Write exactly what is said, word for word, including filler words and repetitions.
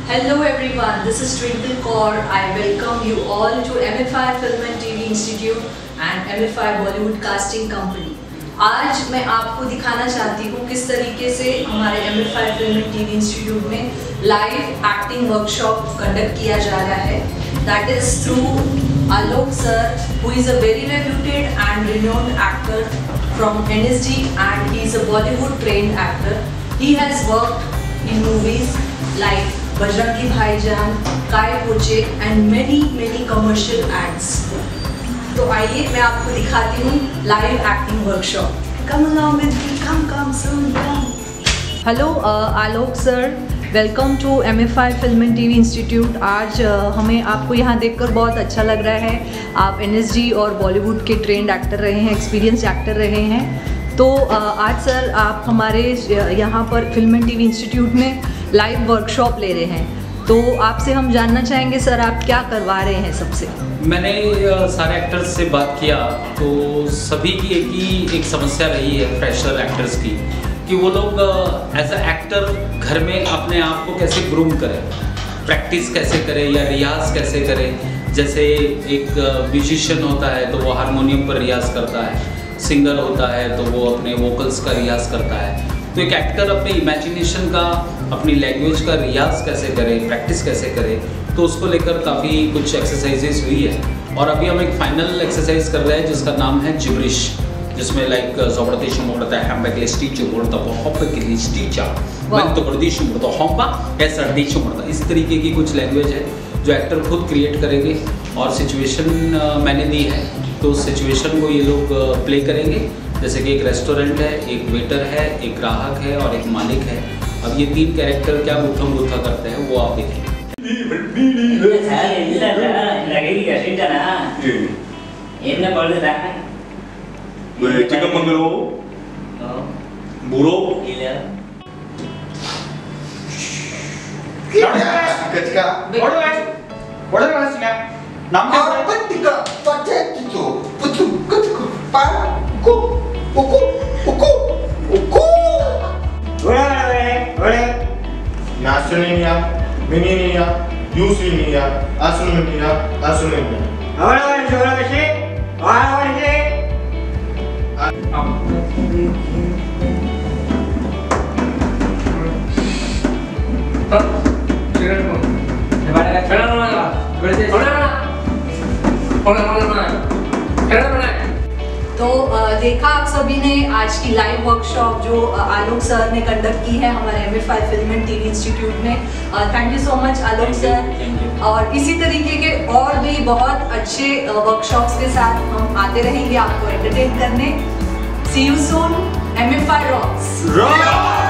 Hello everyone, this is Twinkle Kaur. I welcome you all to M F I Film and T V Institute and M F I Bollywood Casting Company. आज मैं आपको दिखाना चाहती हूँ किस तरीके से हमारे M F I Film and T V Institute में लाइव एक्टिंग वर्कशॉप कंडक्ट किया जा रहा है. That is through Alok sir, who is a very reputed and renowned actor from N S D and he is a Bollywood trained actor. He has worked in movies like Bajrangi भाईजान, काय पोचे and many many commercial ads. तो आइए मैं आपको दिखाती हूँ live acting workshop. Come along with me, come come soon come. Hello Alok sir, welcome to M F I Film and T V Institute. आज uh, हमें आपको यहाँ देखकर बहुत अच्छा लग रहा है. आप N S D और बॉलीवुड के ट्रेंड एक्टर रहे हैं, एक्सपीरियंस एक्टर रहे हैं. तो uh, आज सर आप हमारे यहाँ पर फिल्म एंड टीवी इंस्टीट्यूट में लाइव वर्कशॉप ले रहे हैं. तो आपसे हम जानना चाहेंगे सर आप क्या करवा रहे हैं. सबसे मैंने सारे एक्टर्स से बात किया तो सभी की एक ही एक समस्या रही है फ्रेशर एक्टर्स की कि वो लोग एज अ एक्टर घर में अपने आप को कैसे ग्रूम करें, प्रैक्टिस कैसे करें या रियाज कैसे करें. जैसे एक म्यूजिशियन होता है तो वो हारमोनियम पर रियाज करता है, सिंगर होता है तो वो अपने वोकल्स का रियाज करता है. तो एक एक्टर अपने इमेजिनेशन का, अपनी लैंग्वेज का रियाज कैसे करे, प्रैक्टिस कैसे करे, तो उसको लेकर काफ़ी कुछ एक्सरसाइजेज हुई है. और अभी हम एक फाइनल एक्सरसाइज कर रहे हैं जिसका नाम है जिब्रिश, जिसमें लाइक ज़बरदस्त मुड़ता है हम बैकलिस्टी चुमुड़ता बहुत बैकलिस्टी चा मैं तो गर्दिश मुड़ता हम बा ऐसा डी चुमुड़ता. इस तरीके की कुछ लैंग्वेज है जो एक्टर खुद क्रिएट करेंगे और सिचुएशन मैंने दी है तो उस सिचुएशन को ये लोग प्ले करेंगे. जैसे कि एक रेस्टोरेंट है, एक वेटर है, एक ग्राहक है और एक मालिक है. अब ये तीन कैरेक्टर क्या गुथम गुथा करते हैं वो आप देखें. Nationalnia, Mininia, Usinia, Asuminia, Asuminia. Ahora va a ser, ahora va a ser, ahora va a ser. तो देखा आप सभी ने आज की लाइव वर्कशॉप जो आलोक सर ने कंडक्ट की है हमारे M F I film and TV institute में. Thank you so much Alok sir. और इसी तरीके के और भी बहुत अच्छे वर्कशॉप्स के साथ हम आते रहेंगे आपको एंटरटेन करने. See you soon. M F I rocks.